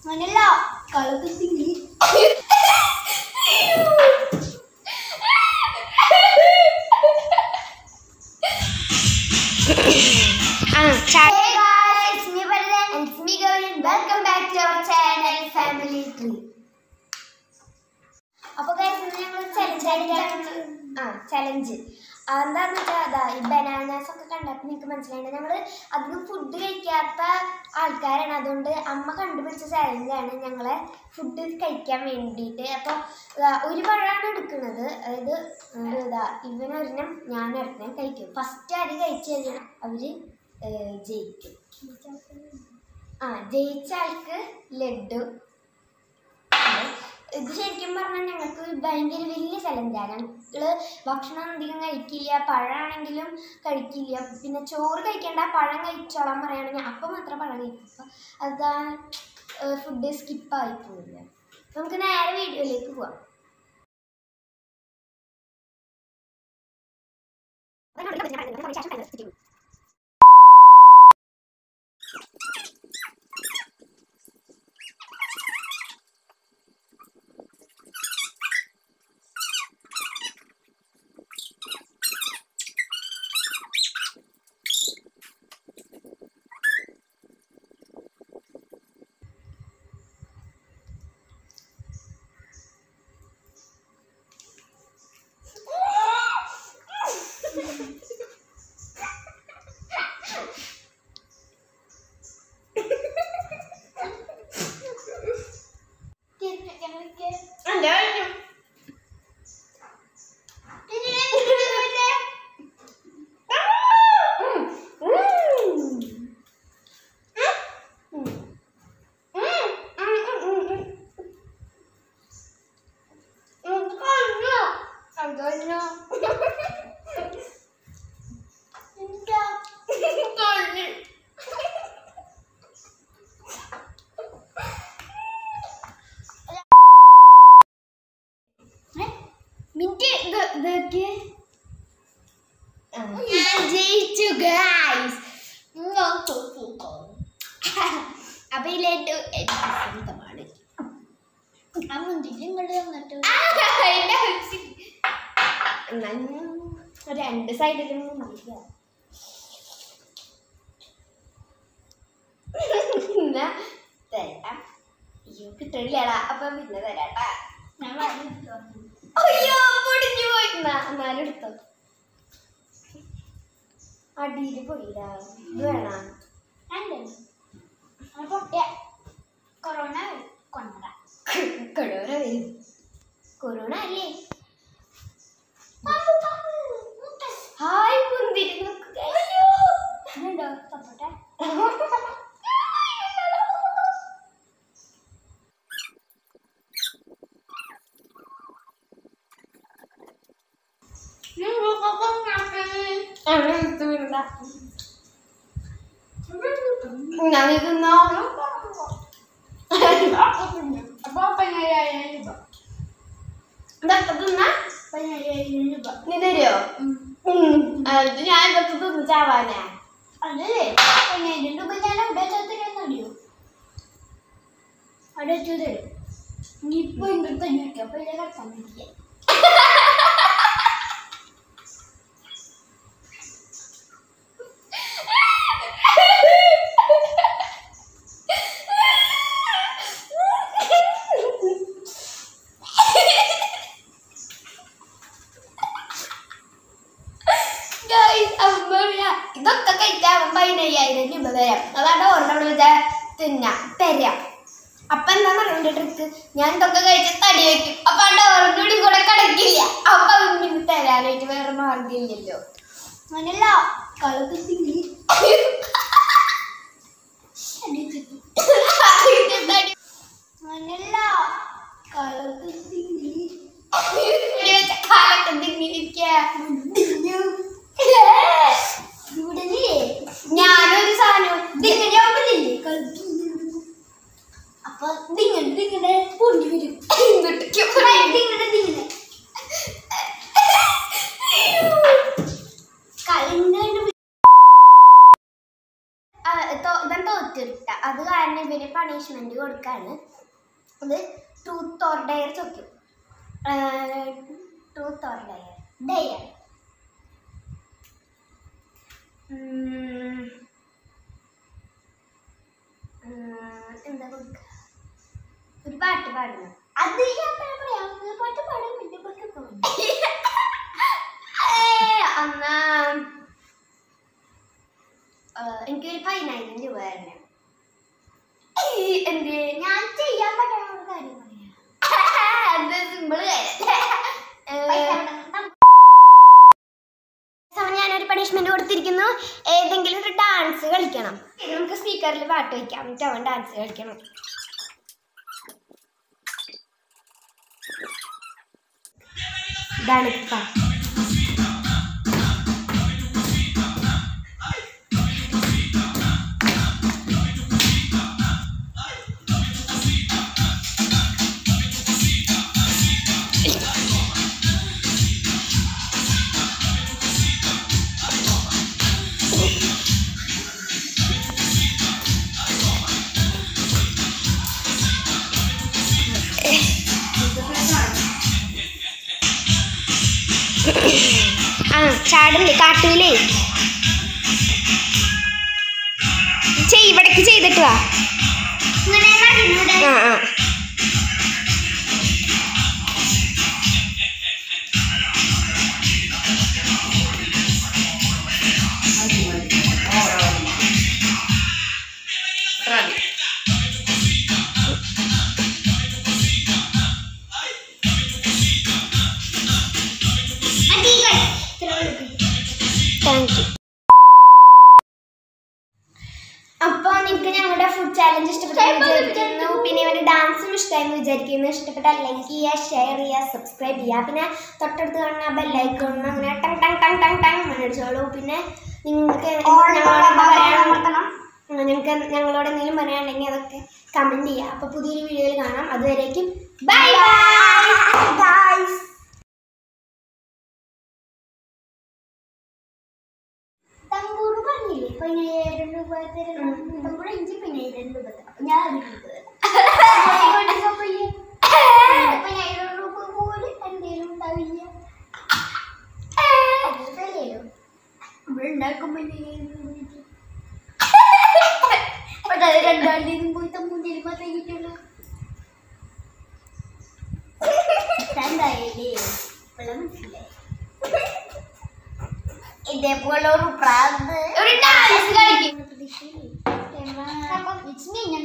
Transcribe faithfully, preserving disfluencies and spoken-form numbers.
Manila, kalau tu tinggi. Hey guys, it's me Devabharathan and it's me Gouri. Welcome back to our channel Family Tree. അപ്പോൾ guys, ഇന്ന് ഞങ്ങൾ challenge ആയിട്ടാണ് ആ challenge എന്താണെന്ന് വെച്ചാൽ അതാ ഈ ബനാനാസ് ഒക്കെ കണ്ടപ്പോൾ നിങ്ങൾക്ക് മനസ്സിലായിട്ടുണ്ട്. ഞങ്ങൾ അധികം ഫുഡ് കഴിക്കാത്ത ആൾക്കാരാണ്, അതുകൊണ്ട് അമ്മ കണ്ടുപിടിച്ച ചലഞ്ചാണ് ഞങ്ങളെ ഫുഡ് കഴിക്കാൻ വേണ്ടിയിട്ട്. അപ്പോൾ ഒരു പഴമാണ് എടുക്കുന്നത്, അതായത് ഇതാ ഇവനൊരെണ്ണം ഞാനൊരെണ്ണം കഴിക്കും. ഫസ്റ്റ് ആര് കഴിച്ചു കഴിഞ്ഞാൽ അവർ ജയിക്കും. ആ ജയിച്ച ആൾക്ക് ലഡു. ഇത് ശരിക്കും പറഞ്ഞാൽ ഞങ്ങൾക്ക് ഭയങ്കര വലിയ ചലഞ്ചാണ്. ഞങ്ങൾ ഭക്ഷണം അധികം കഴിക്കില്ല, പഴമാണെങ്കിലും കഴിക്കില്ല. പിന്നെ ചോറ് കഴിക്കേണ്ട, പഴം കഴിച്ചോളാൻ പറയുകയാണെങ്കിൽ അപ്പം മാത്രം പഴം കഴിക്കും. അപ്പം അതാ ഫുഡ് സ്കിപ്പായി പോവില്ല. നമുക്ക് നേരെ വീഡിയോയിലേക്ക് പോവാം. ജയിച്ചു ഗൈസ്. അപ്പൊ ഈ ലഡു സ്വന്തമാണ്. രണ്ട് സൈഡിലും പിന്നെ തരാം. അയ്യോ കിട്ടണില്ലടാ, അപ്പൊ പിന്നെ തരാട്ടാ. അയ്യോ പൊടിഞ്ഞു പോയി. എന്നാലും എടുത്തോ, അടിയിൽ പോയില്ല. ഇത് വേണം. കൊറോണ കൊണ്ട കൊറോണ വരും. കൊറോണ അല്ലേ? ഹായ് മുന്തിരി നോക്കുക. തപ്പോട്ടെ. ഞാനിരുന്നോ ഇതൊക്കെ തിന്നാ നീ തരുമോ? ഞാൻ ഇതൊക്കെ തിന്നു ചാവാനാ. അതല്ലേ പതിനായിരം രൂപ ഞാൻ അവിടെ തരുന്നറിയോ? അവിടെ വെച്ചു തരും. നീ ഇപ്പൊ ഇങ്ങോട്ട് തന്നെ വെക്കാം. അപ്പൊ ഇതേ കട്ടാൻ പറ്റില്ല. ഇതൊക്കെ കഴിക്കാൻ പതിനയ്യായിരം രൂപ തരാം. അതാണ് ഓർമ്മ വെച്ചാൽ തിന്നാ തരാം. അപ്പൊ എന്താ പറയുക ട്രിക്ക്, ഞാൻ ഇതൊക്കെ കഴിച്ച് തടി വയ്ക്കും. അപ്പൊ ആ ഡോറിനോടി കൂടെ കിടക്കില്ല. അപ്പൊ പിന്നെ തരാനായിട്ട് വേറെ മാർഗമില്ലല്ലോ. അങ്ങനല്ല കളക്ക് തിങ്ങി അങ്ങനല്ല കളക്ക് തിങ്ങി കാലൊക്കെ തിങ്ങിരിക്ക. ഞാനൊരു സാധനം ഇതിങ്ങനെ ആവുന്നില്ലേ കളിക്കും. അപ്പൊ ഇതിങ്ങനെ ഇതിങ്ങനെ പൊടി വരും. ഇങ്ങനെ ഇതിങ്ങനെ കളി ഇവൻ തോറ്റു. തോറ്റുരുട്ട. അത് കാരണം ഇവര് പണിഷ്മെന്റ് കൊടുക്കാണ്. അത് ട്രൂത്ത് ഓർ ഡെയർ ചോദിക്കും. ട്രൂത്ത് ഓർ ഡെയർ ഡെയർ എന്താ കൊടുക്ക? ഒരു പാട്ട് പാടണം. അത് ഞാൻ പറയാം. പാട്ട് പാടാൻ എന്നാ എനിക്കൊരു പതിനായിരം രൂപ തരണം. എന്ത് ഞാൻ ചെയ്യാൻ പറ്റുന്ന ഒരു കാര്യം പറയാം. അത് സിമ്പിൾ ഞാനൊരു പണിഷ്മെന്റ് കൊടുത്തിരിക്കുന്നു. ഏതെങ്കിലും ഒരു ഡാൻസ് കളിക്കണം. നമുക്ക് സ്പീക്കറിൽ പാട്ട് വയ്ക്കാം. എന്നിട്ട് അവൻ ഡാൻസ് കളിക്കണം. ഇതാണ് പാട്ട്. ആ ചാടില്ലേ കാട്ടൂലേ. ചെയ് ഇവിടേക്ക് ചെയ്തിട്ട് വാ. ആ ആ താങ്ക് യു. അപ്പോൾ നിങ്ങൾക്ക് ഞങ്ങളുടെ ഫുഡ് ചാലഞ്ച് ഇഷ്ടപ്പെട്ടു വിചാരിക്കുന്നു. പിന്നെ ഇവരുടെ ഡാൻസും ഇഷ്ടമായെന്ന് വിചാരിക്കുന്നു. ഇഷ്ടപ്പെട്ടാൽ ലൈക്ക് ചെയ്യുക, ഷെയർ ചെയ്യുക, സബ്സ്ക്രൈബ് ചെയ്യുക. പിന്നെ തൊട്ടടുത്ത് കാണുന്ന ബെല്ലൈക്കൺ അങ്ങനെ ടങ് ടങ് ടങ് ടങ് ടങ് മേടിച്ചോളൂ. പിന്നെ നിങ്ങൾക്ക് ഞങ്ങളോട് എന്താ പറയാൻ നിങ്ങൾക്ക് ഞങ്ങളോട് എന്തെങ്കിലും പറയാനുണ്ടെങ്കിൽ അതൊക്കെ കമൻറ്റ് ചെയ്യുക. അപ്പോൾ പുതിയൊരു വീഡിയോയിൽ കാണാം. അതുവരേക്കും ബൈ ബൈ. തമ്പൂറ് പറഞ്ഞില്ലേ പതിനായിരം രൂപ തരണം. തമ്പൂറ് അഞ്ച് പതിനായിരം രൂപ തരാം. ഞാൻ പതിനായിരം രൂപ പോലും എന്തെങ്കിലും ഉണ്ടാവില്ല. അതല്ലല്ലോ നമ്മൾ ഉണ്ടാക്കുമ്പോ രണ്ടാളും പോയി തമ്പൂഞ്ചേരി മാത്രമേ കിട്ടുള്ളൂ. എന്തായാലേ മനസ്സിലായി. ഇതേപോലെ ഒരു പ്രാന്ത് ഒരു ഡാൻസ് കളിക്കും.